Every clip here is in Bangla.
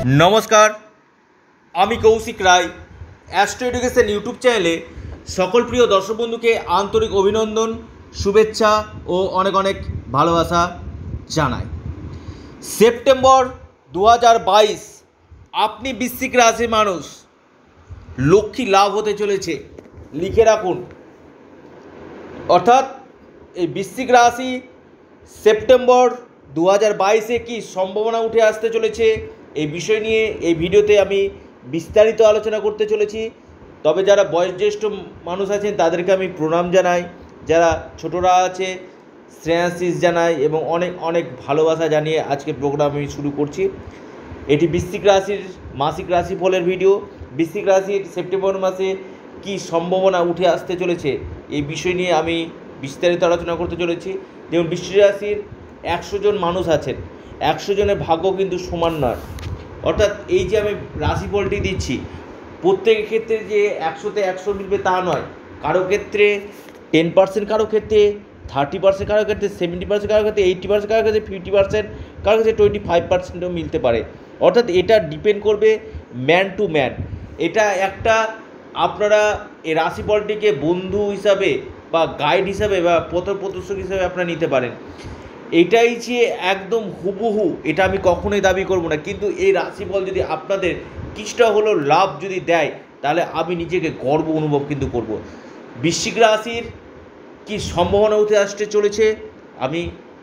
নমস্কার, আমি Kaushik Roy. Astro Education YouTube চ্যানেলে সকল প্রিয় দর্শক বন্ধুকে আন্তরিক অভিনন্দন, শুভেচ্ছা ও অনেক অনেক ভালোবাসা জানাই। সেপ্টেম্বর 2022 আপনি বৃশ্চিক রাশির মানুষ, লক্ষ্মী লাভ হতে চলেছে, লিখে রাখুন। অর্থাৎ এই বৃশ্চিক রাশি সেপ্টেম্বর 2022-এ কী সম্ভাবনা উঠে আসতে চলেছে এই বিষয় নিয়ে এই ভিডিওতে আমি বিস্তারিত আলোচনা করতে চলেছি। তবে যারা বয়োজ্যেষ্ঠ মানুষ আছেন তাদেরকে আমি প্রণাম জানাই, যারা ছোটরা আছে শ্রেয়াশিস জানাই এবং অনেক অনেক ভালোবাসা জানিয়ে আজকে প্রোগ্রাম আমি শুরু করছি। এটি বৃশ্চিক রাশির মাসিক রাশিফলের ভিডিও। বৃশ্চিক রাশির সেপ্টেম্বর মাসে কী সম্ভাবনা উঠে আসতে চলেছে এই বিষয় নিয়ে আমি বিস্তারিত আলোচনা করতে চলেছি। যেমন বৃশ্চিক রাশির 100 জন মানুষ আছেন, 100 জনের ভাগ্য কিন্তু সমান নয়। অর্থাৎ এই যে আমি রাশিফলটি দিচ্ছি, প্রত্যেকের ক্ষেত্রে যে 100-তে 100 মিলবে তা নয়। কারো ক্ষেত্রে 10%, কারো ক্ষেত্রে 30%, কারো ক্ষেত্রে 70%, কারো ক্ষেত্রে 80%, কারো ক্ষেত্রে 50%, কারো ক্ষেত্রে 25%ও মিলতে পারে। অর্থাৎ এটা ডিপেন্ড করবে ম্যান টু ম্যান। এটা একটা আপনারা এই রাশিফলটিকে বন্ধু হিসাবে বা গাইড হিসাবে বা পথপ্রদর্শক হিসাবে আপনারা নিতে পারেন। এটাই যে একদম হুবহু এটা আমি কখনোই দাবি করব না, কিন্তু এই রাশিফল যদি আপনাদের কিছুটা হলেও লাভ যদি দেয় তাহলে আমি নিজেকে গর্ব অনুভব কিন্তু করব। বৃশ্চিক রাশির কি সম্ভাবনা উঠে আসতে চলেছে আমি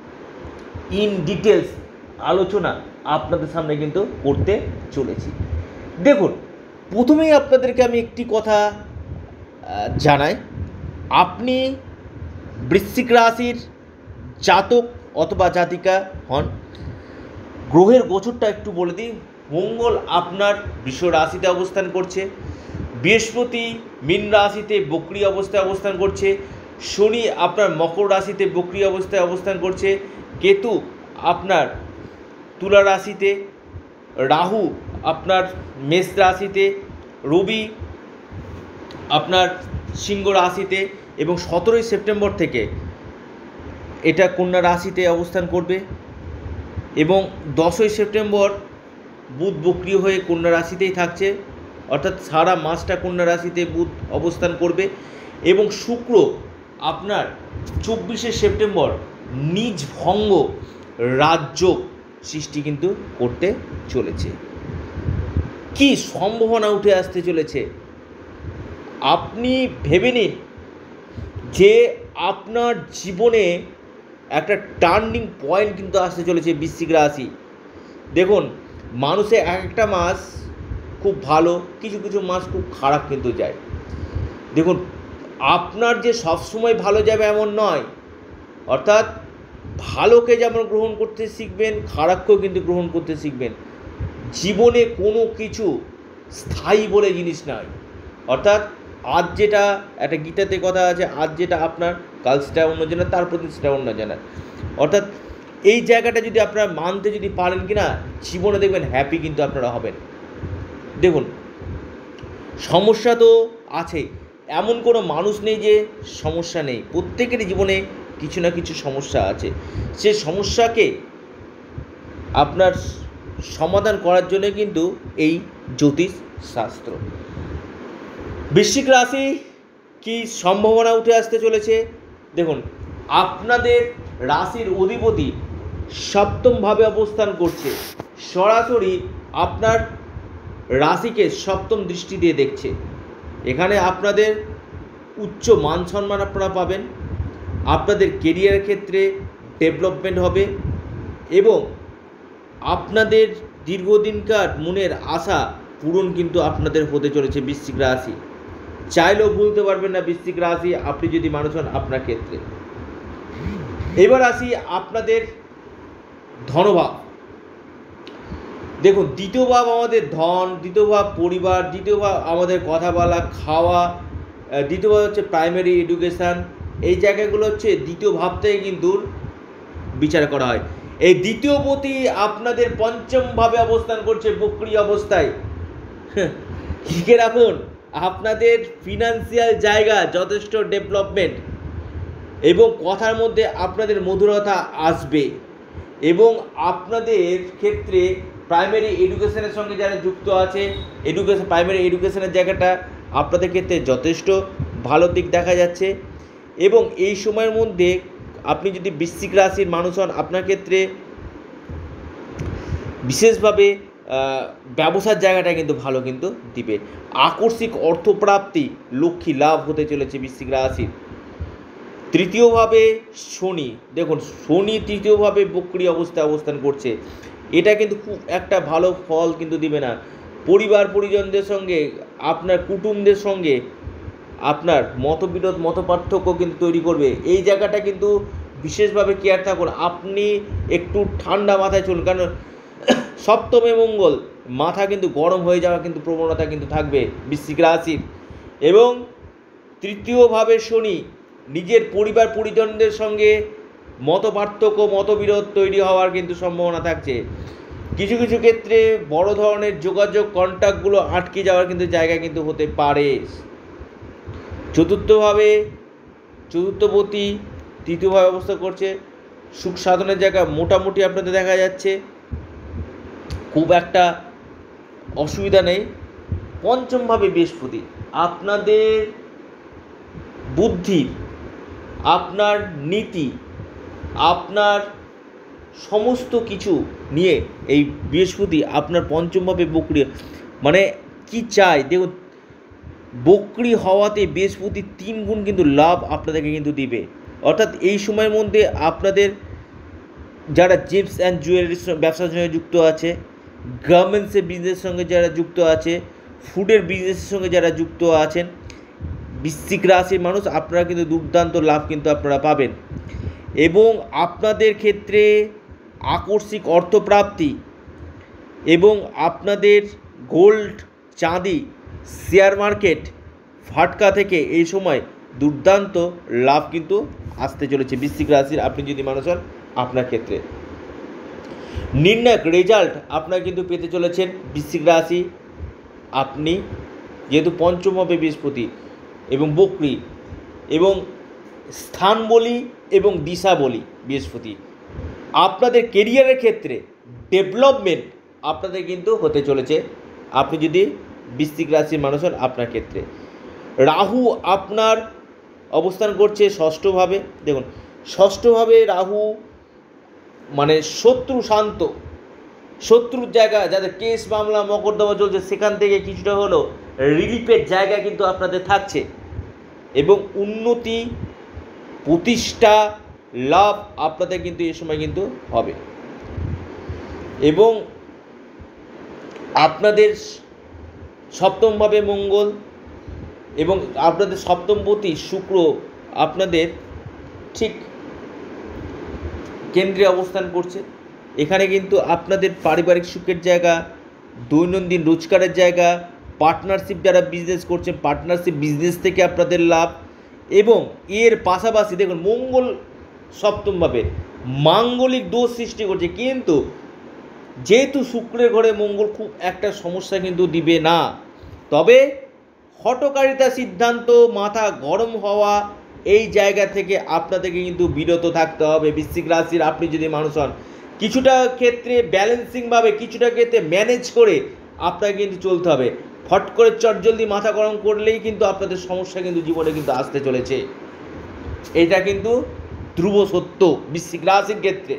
ইন ডিটেলস আলোচনা আপনাদের সামনে কিন্তু করতে চলেছি। দেখুন, প্রথমেই আপনাদেরকে আমি একটি কথা জানাই, আপনি বৃশ্চিক রাশির জাতক অথবা জাতিকা হন, গ্রহের গোচরটা একটু বলে দিই। মঙ্গল আপনার বৃষ রাশিতে অবস্থান করছে, বৃহস্পতি মীন রাশিতে বক্রী অবস্থায় অবস্থান করছে, শনি আপনার মকর রাশিতে বক্রী অবস্থায় অবস্থান করছে, কেতু আপনার তুলা রাশিতে, রাহু আপনার মেষ রাশিতে, রবি আপনার সিংহ রাশিতে এবং 17ই সেপ্টেম্বর থেকে এটা কন্যা রাশিতে অবস্থান করবে এবং 10ই সেপ্টেম্বর বুধ বক্রী হয়ে কন্যা রাশিতেই থাকছে। অর্থাৎ সারা মাসটা কন্যা রাশিতে বুধ অবস্থান করবে এবং শুক্র আপনার 24শে সেপ্টেম্বর নিজ ভঙ্গ রাজ্য সৃষ্টি কিন্তু করতে চলেছে। কি সম্ভাবনা উঠে আসতে চলেছে আপনি ভেবে নিন যে আপনার জীবনে একটা টার্নিং পয়েন্ট কিন্তু আসতে চলেছে বৃশ্চিক রাশি। দেখুন, মানুষের এক একটা মাস খুব ভালো, কিছু কিছু মাস খুব খারাপ কিন্তু যায়। দেখুন, আপনার যে সবসময় ভালো যাবে এমন নয়। অর্থাৎ ভালোকে যেমন গ্রহণ করতে শিখবেন, খারাপকেও কিন্তু গ্রহণ করতে শিখবেন। জীবনে কোনো কিছু স্থায়ী বলে জিনিস নয়। অর্থাৎ আজ যেটা একটা গীতাতে কথা আছে, আজ যেটা আপনার কাল সেটা অন্য জনের, তারপর সেটা অন্য জনের। অর্থাৎ এই জায়গাটা যদি আপনারা মানতে যদি পারেন কি না, জীবনে দেখবেন হ্যাপি কিন্তু আপনারা হবেন। দেখুন, সমস্যা তো আছে, এমন কোনো মানুষ নেই যে সমস্যা নেই। প্রত্যেকেরই জীবনে কিছু না কিছু সমস্যা আছে। সে সমস্যাকে আপনার সমাধান করার জন্য কিন্তু এই জ্যোতিষ শাস্ত্র। বৃশ্চিক রাশি কি সম্ভাবনা উঠে আসতে চলেছে দেখুন, আপনাদের রাশির অধিপতি সপ্তমভাবে অবস্থান করছে, সরাসরি আপনার রাশিকে সপ্তম দৃষ্টি দিয়ে দেখছে। এখানে আপনাদের উচ্চ মান সম্মান আপনারা পাবেন, আপনাদের কেরিয়ারের ক্ষেত্রে ডেভেলপমেন্ট হবে এবং আপনাদের দীর্ঘদিনকার মনের আশা পূরণ কিন্তু আপনাদের হতে চলেছে। বৃশ্চিক রাশি চাইলেও ভুলতে পারবেন না বৃশ্চিক রাশি আপনি যদি মানুষ হন আপনার ক্ষেত্রে। এবার আসি আপনাদের ধনভাব। দেখুন, দ্বিতীয় ভাব আমাদের ধন, দ্বিতীয় ভাব পরিবার, দ্বিতীয় ভাব আমাদের কথা বলা, খাওয়া, দ্বিতীয় ভাব হচ্ছে প্রাইমারি এডুকেশান। এই জায়গাগুলো হচ্ছে দ্বিতীয় ভাব থেকে কিন্তু বিচার করা হয়। এই দ্বিতীয় পতি আপনাদের পঞ্চমভাবে অবস্থান করছে বক্রী অবস্থায়। লিখে রাখুন, আপনাদের ফিনান্সিয়াল জায়গা যথেষ্ট ডেভেলপমেন্ট এবং কথার মধ্যে আপনাদের মধুরতা আসবে এবং আপনাদের ক্ষেত্রে প্রাইমারি এডুকেশনের সঙ্গে যারা যুক্ত আছে, প্রাইমারি এডুকেশনের জায়গাটা আপনাদের ক্ষেত্রে যথেষ্ট ভালো দিক দেখা যাচ্ছে। এবং এই সময়ের মধ্যে আপনি যদি বৃশ্চিক রাশির মানুষ হন, আপনার ক্ষেত্রে বিশেষভাবে ব্যবসার জায়গাটা কিন্তু ভালো কিন্তু দিবে। আকস্মিক অর্থপ্রাপ্তি, লক্ষ্মী লাভ হতে চলেছে বৃশ্চিক রাশির। তৃতীয়ভাবে শনি, দেখুন শনি তৃতীয়ভাবে বক্রী অবস্থায় অবস্থান করছে, এটা কিন্তু খুব একটা ভালো ফল কিন্তু দিবে না। পরিবার পরিজনদের সঙ্গে, আপনার কুটুমদের সঙ্গে আপনার মতবিরোধ মতপার্থক্য কিন্তু তৈরি করবে। এই জায়গাটা কিন্তু বিশেষভাবে কেয়ার থাকুন, আপনি একটু ঠান্ডা মাথায় চলুন, কারণ সপ্তমে মঙ্গল, মাথা কিন্তু গরম হয়ে যাওয়া কিন্তু প্রবণতা কিন্তু থাকবে বৃশ্চিক রাশির। এবং তৃতীয়ভাবে শনি, নিজের পরিবার পরিজনদের সঙ্গে মতপার্থক্য মতবিরোধ তৈরি হওয়ার কিন্তু সম্ভাবনা থাকছে। কিছু কিছু ক্ষেত্রে বড় ধরনের যোগাযোগ কন্ট্যাক্টগুলো আটকে যাওয়ার কিন্তু জায়গা কিন্তু হতে পারে। চতুর্থপতি তৃতীয়ভাবে অবস্থা করছে, সুখ সাধনের জায়গা মোটামুটি আপনাদের দেখা যাচ্ছে, খুব একটা অসুবিধা নেই। পঞ্চমভাবে বৃহস্পতি, আপনাদের বুদ্ধি, আপনার নীতি, আপনার সমস্ত কিছু নিয়ে এই বৃহস্পতি আপনার পঞ্চমভাবে বক্রী, মানে কি চাই দেখুন, বক্রী হওয়াতে বৃহস্পতি 3 গুণ কিন্তু লাভ আপনাদেরকে কিন্তু দিবে। অর্থাৎ এই সময়ের মধ্যে আপনাদের যারা জেমস অ্যান্ড জুয়েলারির ব্যবসার সঙ্গে যুক্ত আছে, গার্মেন্টসের বিজনেসের সঙ্গে যারা যুক্ত আছে, ফুডের বিজনেসের সঙ্গে যারা যুক্ত আছেন, বৃশ্চিক রাশির মানুষ আপনারা কিন্তু দুর্দান্ত লাভ কিন্তু আপনারা পাবেন। এবং আপনাদের ক্ষেত্রে আকস্মিক অর্থপ্রাপ্তি এবং আপনাদের গোল্ড, চাঁদি, শেয়ার মার্কেট, ফাটকা থেকে এই সময় দুর্দান্ত লাভ কিন্তু আসতে চলেছে বৃশ্চিক রাশির আপনি যদি মানুষ হন, আপনার ক্ষেত্রে নির্ণায়ক রেজাল্ট আপনারা কিন্তু পেতে চলেছেন বৃশ্চিক রাশি। আপনি যেহেতু পঞ্চমভাবে বৃহস্পতি এবং বক্রী এবং স্থান বলি এবং দিশা বলি বৃহস্পতি, আপনাদের কেরিয়ারের ক্ষেত্রে ডেভেলপমেন্ট আপনাদের কিন্তু হতে চলেছে আপনি যদি বৃশ্চিক রাশির মানুষ হন, আপনার ক্ষেত্রে। রাহু আপনার অবস্থান করছে ষষ্ঠভাবে, দেখুন ষষ্ঠভাবে রাহু মানে শত্রু শান্ত, শত্রুর জায়গা, যাদের কেস মামলা মকদ্দমা চলছে সেখান থেকে কিছুটা হলেও রিলিফের জায়গা কিন্তু আপনাদের থাকছে। এবং উন্নতি, প্রতিষ্ঠা, লাভ আপনাদের কিন্তু এই সময় কিন্তু হবে। এবং আপনাদের সপ্তমভাবে মঙ্গল এবং আপনাদের সপ্তমপতি শুক্র আপনাদের ঠিক কেন্দ্রে অবস্থান করছে। এখানে কিন্তু আপনাদের পারিবারিক সুখের জায়গা, দৈনন্দিন রোজগারের জায়গা, পার্টনারশিপ যারা বিজনেস করছেন পার্টনারশিপ বিজনেস থেকে আপনাদের লাভ। এবং এর পাশাপাশি দেখুন মঙ্গল সপ্তমভাবে মাঙ্গলিক দোষ সৃষ্টি করছে, কিন্তু যেহেতু শুক্রের ঘরে মঙ্গল খুব একটা সমস্যা কিন্তু দিবে না, তবে হঠকারিতা, সিদ্ধান্ত, মাথা গরম হওয়া, এই জায়গা থেকে আপনাদেরকে কিন্তু বিরত থাকতে হবে বৃশ্চিক রাশির আপনি যদি মানুষ হন। কিছুটা ক্ষেত্রে ব্যালেন্সিংভাবে, কিছুটা ক্ষেত্রে ম্যানেজ করে আপনাকে কিন্তু চলতে হবে। ফট করে চটজলদি মাথা গরম করলেই কিন্তু আপনাদের সমস্যা কিন্তু জীবনে কিন্তু আসতে চলেছে, এটা কিন্তু ধ্রুব সত্য বৃশ্চিক রাশির ক্ষেত্রে।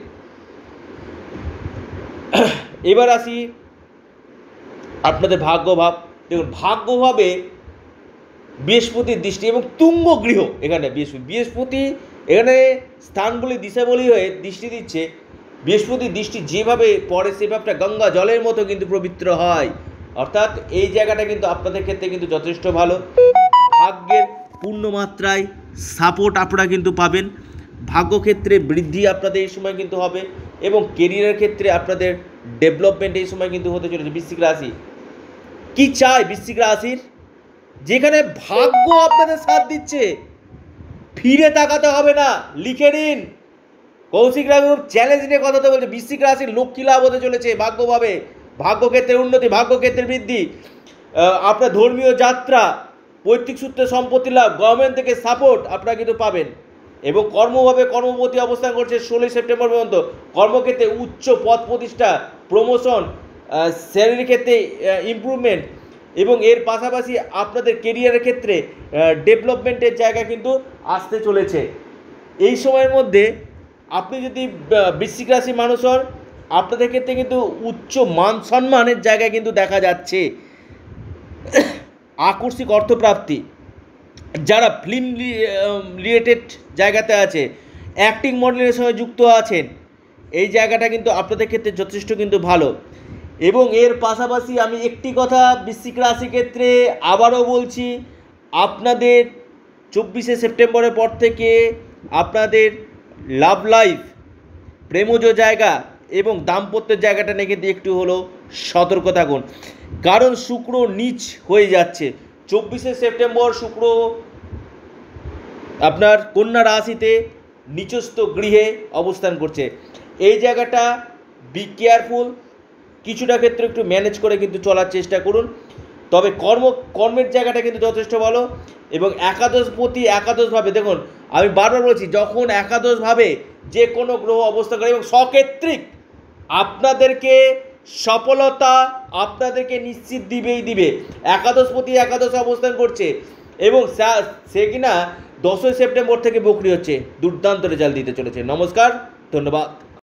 এবার আসি আপনাদের ভাগ্যভাব। দেখুন ভাগ্যভাবে বৃহস্পতির দৃষ্টি এবং তুঙ্গ গৃহ, এখানে বৃহস্পতি এখানে স্থান বলি দিশা বলি হয়ে দৃষ্টি দিচ্ছে। বৃহস্পতির দৃষ্টি যেভাবে পড়ে সেভাবে গঙ্গা জলের মতো কিন্তু পবিত্র হয়। অর্থাৎ এই জায়গাটা কিন্তু আপনাদের ক্ষেত্রে কিন্তু যথেষ্ট ভালো। ভাগ্যের পূর্ণমাত্রায় সাপোর্ট আপনারা কিন্তু পাবেন, ভাগ্যক্ষেত্রে বৃদ্ধি আপনাদের এই সময় কিন্তু হবে এবং কেরিয়ারের ক্ষেত্রে আপনাদের ডেভেলপমেন্ট এই সময় কিন্তু হতে চলেছে। বৃশ্চিক রাশি কি চায় বৃশ্চিক রাশির, যেখানে ভাগ্য আপনাদের সাথ দিচ্ছে, ফিরে তাকাতে হবে না, লিখে নিন। কৌশিক রাঘব চ্যালেঞ্জ নিয়ে কথা তো বলছে, বৃশ্চিক রাশির লক্ষ্মী লাভ হতে চলেছে ভাগ্যভাবে, ভাগ্যক্ষেত্রের উন্নতি, ভাগ্যক্ষেত্রের বৃদ্ধি, আপনার ধর্মীয় যাত্রা, পৈতৃক সূত্রে সম্পত্তি লাভ, গভর্নমেন্ট থেকে সাপোর্ট আপনারা কিন্তু পাবেন। এবং কর্মভাবে কর্মপতি অবস্থান করছে 16 সেপ্টেম্বর পর্যন্ত, কর্মক্ষেত্রে উচ্চ পদ প্রতিষ্ঠা, প্রমোশন, স্যালারির ক্ষেত্রে ইমপ্রুভমেন্ট এবং এর পাশাপাশি আপনাদের কেরিয়ারের ক্ষেত্রে ডেভেলপমেন্টের জায়গা কিন্তু আসতে চলেছে। এই সময়ের মধ্যে আপনি যদি বৃশ্চিক রাশি মানুষ হন, আপনাদের ক্ষেত্রে কিন্তু উচ্চ মান সম্মানের জায়গায় কিন্তু দেখা যাচ্ছে। আকস্মিক অর্থপ্রাপ্তি, যারা ফিল্ম রিলেটেড জায়গাতে আছে, অ্যাক্টিং মডেলের সঙ্গে যুক্ত আছেন, এই জায়গাটা কিন্তু আপনাদের ক্ষেত্রে যথেষ্ট কিন্তু ভালো। এবং এর পাশাপাশি আমি একটি কথা বৃশ্চিক রাশির ক্ষেত্রে আবারও বলছি, আপনাদের 24শে সেপ্টেম্বরের পর থেকে আপনাদের লাভ লাইফ, প্রেমজ জায়গা এবং দাম্পত্যের জায়গাটা নিয়ে কিন্তু একটু হলেও সতর্ক থাকুন, কারণ শুক্র নীচ হয়ে যাচ্ছে। 24শে সেপ্টেম্বর শুক্র আপনার কন্যা রাশিতে নিচস্থ গৃহে অবস্থান করছে। এই জায়গাটা বি কেয়ারফুল, কিছুটা ক্ষেত্রে একটু ম্যানেজ করে কিন্তু চলার চেষ্টা করুন। তবে কর্মের জায়গাটা কিন্তু যথেষ্ট ভালো। এবং একাদশপতি একাদশভাবে, দেখুন আমি বারবার বলছি, যখন একাদশভাবে যে কোনো গ্রহ অবস্থান করে এবং সক্ষেত্রিক, আপনাদেরকে সফলতা আপনাদেরকে নিশ্চিত দিবে। একাদশপতি একাদশ অবস্থান করছে এবং সে কিনা 10ই সেপ্টেম্বর থেকে বকরি হচ্ছে, দুর্দান্ত রেজাল্ট দিতে চলেছে। নমস্কার, ধন্যবাদ।